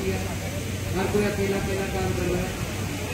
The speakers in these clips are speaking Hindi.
किया, हर कोई अकेला अकेला काम कर रहा है।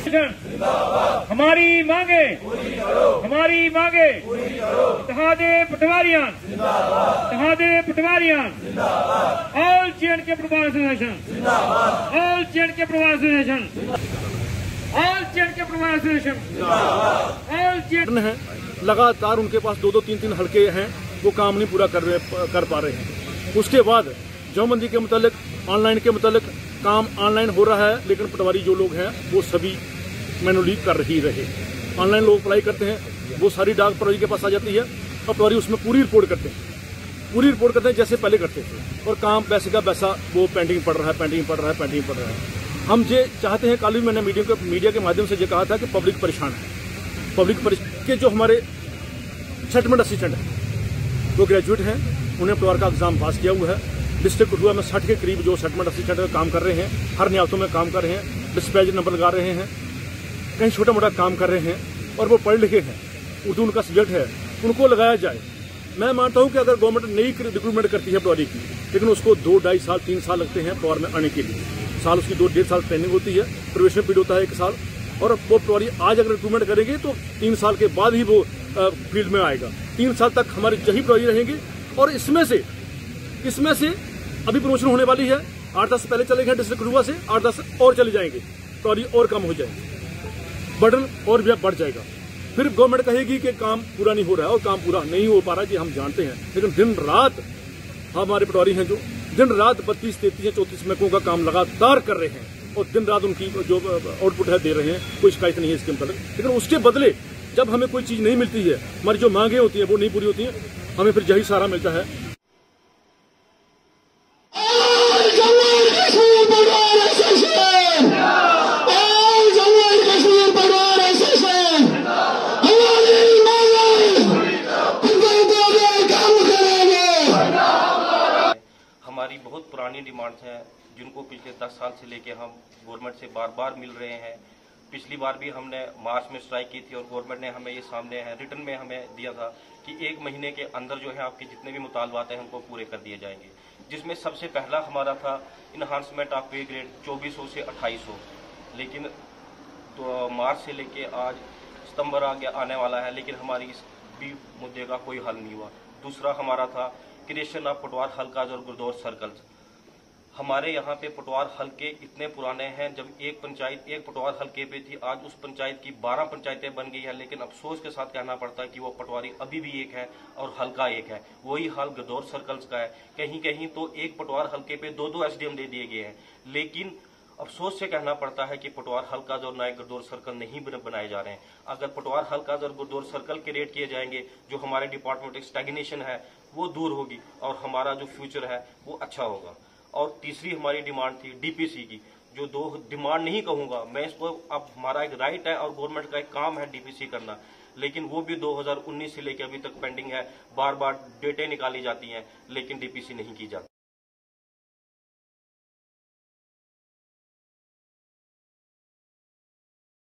हमारी मांगे हमारी मांगे इत्तेहादे पटवारियां इत्तेहादे पटवारियां ऑल J&K पटवार एसोसिएशन ऑल J&K पटवार एसोसिएशन ऑल J&K पटवार एसोसिएशन ऑल है। लगातार उनके पास 2-3 हलके हैं, वो काम नहीं पूरा कर पा रहे हैं। उसके बाद जमाबंदी के मुतालिक ऑनलाइन के मुतालिक काम ऑनलाइन हो रहा है, लेकिन पटवारी जो लोग हैं वो सभी मैनुअली कर ही रहे। ऑनलाइन लोग अप्लाई करते हैं, वो सारी डाक पटवारी के पास आ जाती है और पटवारी उसमें पूरी रिपोर्ट करते हैं जैसे पहले करते थे, और काम वैसे का वैसा वो पेंडिंग पड़ रहा है। हम ये चाहते हैं, कल भी मैंने मीडिया के माध्यम से ये कहा था कि पब्लिक परेशान है। के जो हमारे सेटलमेंट असिस्टेंट हैं वो ग्रेजुएट हैं, उन्हें पटवार का एग्जाम पास किया हुआ है। डिस्ट्रिक्ट कठुआ में 60 के करीब जो सेटलमेंट असिस्टेंट काम कर रहे हैं, हर न्यायतों में काम कर रहे हैं, डिस्पैच नंबर लगा रहे हैं, कहीं छोटा मोटा काम कर रहे हैं, और वो पढ़े लिखे हैं, उर्दू उनका सब्जेक्ट है, उनको लगाया जाए। मैं मानता हूं कि अगर गवर्नमेंट नई रिक्रूटमेंट करती है पटवारी की, लेकिन उसको 2-2.5 साल 3 साल लगते हैं पटवार में आने के लिए। साल उसकी 2-1.5 साल ट्रेनिंग होती है, प्रोबेशन पीरियड होता है 1 साल, और वो पटवारी आज अगर रिक्रूटमेंट करेंगे तो 3 साल के बाद ही वो फील्ड में आएगा। 3 साल तक हमारे यही पटवारी रहेंगे, और इसमें से अभी प्रमोशन होने वाली है। 8-10 पहले चले गए डिस्ट्रिक्ट कठुआ से, 8-10 और चले जाएंगे, पटवारी और कम हो जाएंगे, बर्डन और भी बढ़ जाएगा। फिर गवर्नमेंट कहेगी कि काम पूरा नहीं हो रहा है, और काम पूरा नहीं हो पा रहा है, हम जानते हैं। लेकिन दिन रात हमारे पटवारी हैं जो दिन रात 32-33 या 34 महकमों का काम लगातार कर रहे हैं, और दिन रात उनकी जो आउटपुट है दे रहे हैं, कोई शिकायत नहीं है इसके मतलब। लेकिन उसके बदले जब हमें कोई चीज नहीं मिलती है, हमारी जो मांगे होती है वो नहीं पूरी होती है, हमें फिर यही सहारा मिलता है। हमारी बहुत पुरानी डिमांड्स हैं, जिनको पिछले 10 साल से लेके हम गवर्नमेंट से बार बार मिल रहे हैं। पिछली बार भी हमने मार्च में स्ट्राइक की थी, और गवर्नमेंट ने हमें ये सामने है रिटर्न में हमें दिया था कि 1 महीने के अंदर जो है आपके जितने भी मुतालबात हैं उनको पूरे कर दिए जाएंगे। जिसमें सबसे पहला हमारा था इन्हांसमेंट ऑफ पे ग्रेड 2400 से 2800, लेकिन तो मार्च से लेके आज सितंबर आने वाला है, लेकिन हमारी इस भी मुद्दे का कोई हल नहीं हुआ। दूसरा हमारा था क्रिएशन ऑफ पटवार हल्का और गुरदौर सर्कल्स। हमारे यहाँ पे पटवार हल्के इतने पुराने हैं, जब एक पंचायत एक पटवार हल्के पे थी, आज उस पंचायत की 12 पंचायतें बन गई है, लेकिन अफसोस के साथ कहना पड़ता है कि वो पटवारी अभी भी एक है और हल्का एक है। वही हाल गदौर सर्कल्स का है। कहीं कहीं तो एक पटवार हल्के पे 2-2 SDM दे दिए गए हैं, लेकिन अफसोस से कहना पड़ता है कि पटवार हल्का और नए गदौर सर्कल नहीं बनाए जा रहे हैं। अगर पटवार हल्का और गदौर सर्कल क्रिएट किए जाएंगे, जो हमारे डिपार्टमेंट स्टैग्नेशन है वो दूर होगी, और हमारा जो फ्यूचर है वो अच्छा होगा। और तीसरी हमारी डिमांड थी DPC की, जो 2 डिमांड नहीं कहूंगा मैं इसको, अब हमारा एक राइट है और गवर्नमेंट का एक काम है DPC करना, लेकिन वो भी 2019 से लेकर अभी तक पेंडिंग है। बार बार डेटें निकाली जाती हैं, लेकिन DPC नहीं की जाती।